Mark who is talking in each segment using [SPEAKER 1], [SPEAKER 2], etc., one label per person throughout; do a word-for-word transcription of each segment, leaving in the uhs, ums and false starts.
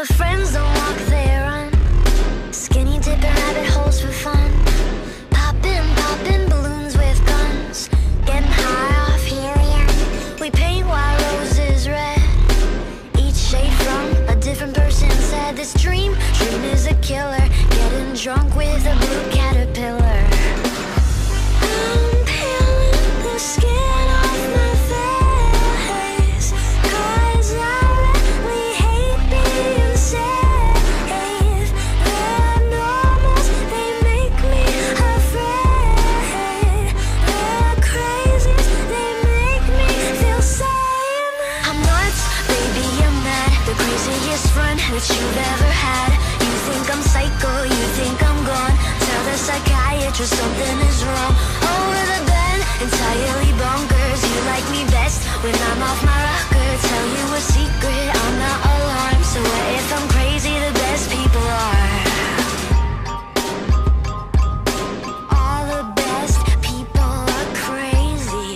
[SPEAKER 1] my friends don't walk, they run. Skinny dipping rabbit holes for fun. Popping, popping balloons with guns. Getting high off helium. We paint white roses red. Each shade from a different person said this dream, dream is a killer. Getting drunk with a blue caterpillar. I'm peeling the skin off my face, 'cause I really hate being safe. The normals, they make me afraid. The crazies, they make me feel sane. I'm nuts, baby, I'm mad. The craziest friend that you've ever had. You think I'm psycho, you think I'm gone. Tell the psychiatrist something is wrong. Over the bed, entirely bonkers. You like me best when I'm off my rocker. Tell you a secret, I'm not alarmed. So what if I'm crazy? The best people are. All the best people are crazy.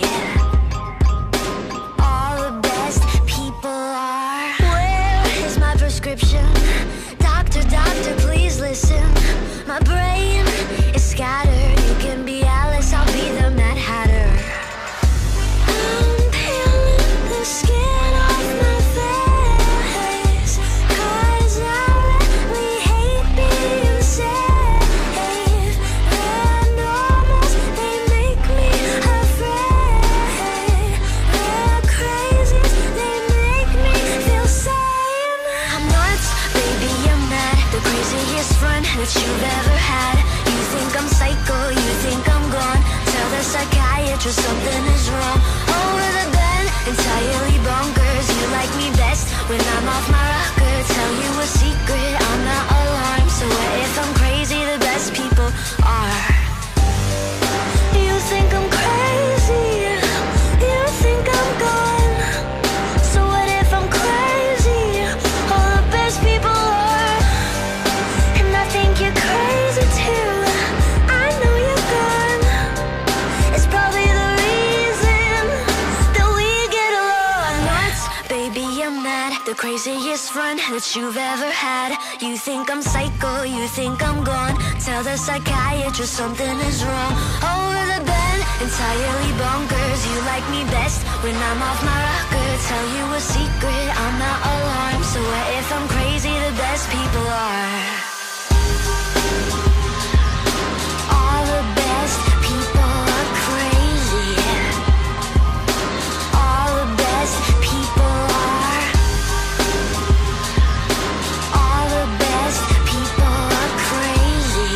[SPEAKER 1] All the best people are. Where is my prescription? Doctor, doctor, please listen. My brain is scattered. You can be Alice, I'll be the Mad Hatter. I'm peeling the skin off my face, 'cause I really hate being safe. The normals, they make me afraid. The crazies, they make me feel sane. I'm nuts, baby, I'm mad. The craziest friend that you've ever had. You think I'm psycho, you think I'm gone. Tell the psychiatrist something is wrong. Over the bed, entirely bonkers. You like me best when I'm off my rocker. Tell you a secret, I'm not alarmed. So what if I'm crazy? The best people are. You think I'm crazy, you think I'm gone. So what if I'm crazy? All the best people are. And I think you're crazy too. I know you're gone. It's probably the reason that we get along. Nuts, baby, I'm mad. The craziest friend that you've ever had. You think I'm psycho, you think I'm gone. Tell the psychiatrist something is wrong. Over the bed, entirely bonkers. You like me best when I'm off my rocker. Tell you a secret, I'm not alarmed. So what if I'm crazy? The best people are. All the best people are crazy. All the best people are. All the best people are crazy.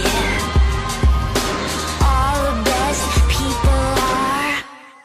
[SPEAKER 1] All the best people are.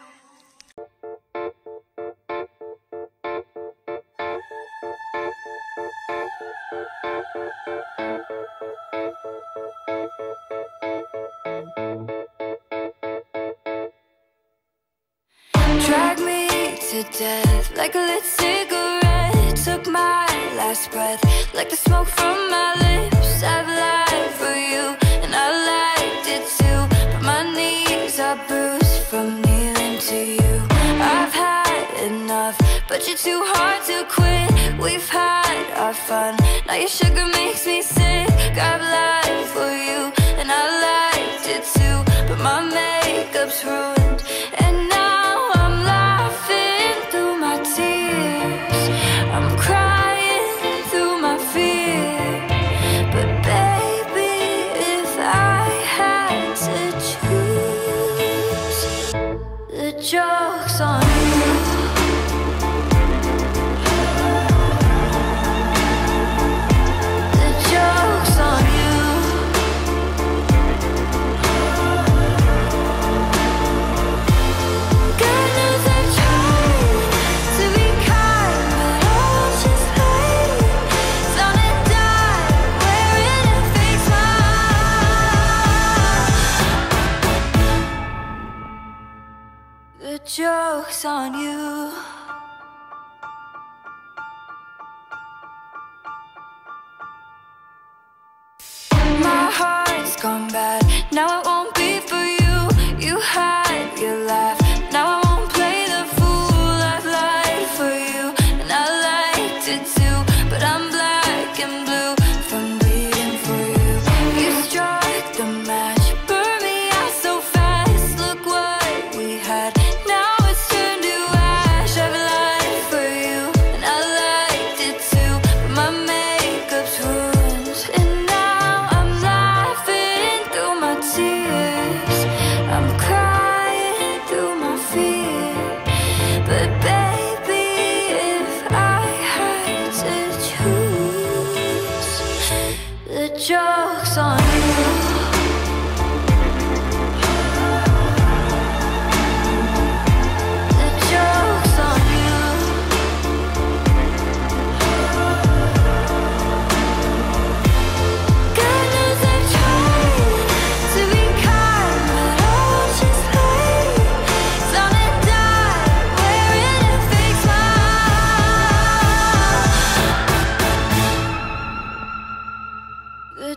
[SPEAKER 2] Drag me to death like a lit cigarette. Took my last breath like the smoke from my lips. I've lied for you and I liked it too, but my knees are bruised from kneeling to you. I've had enough, but you're too hard to quit. We've had our fun, now your sugar makes me sick. I've lied for you and I liked it too, but my makeup's ruined and now I'm laughing through my tears. I'm crying through my fear. But baby, if I had to choose, the joke's on you. The joke's on you. God knows I tried to be kind, but I was just playing. Found and died wearing a fake smile. The joke's on you. My heart's gone bad, now it won't be for you. You had your laugh, now I won't play the fool. I've lied for you and I liked it too, but I'm black and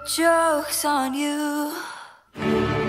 [SPEAKER 2] joke's on you.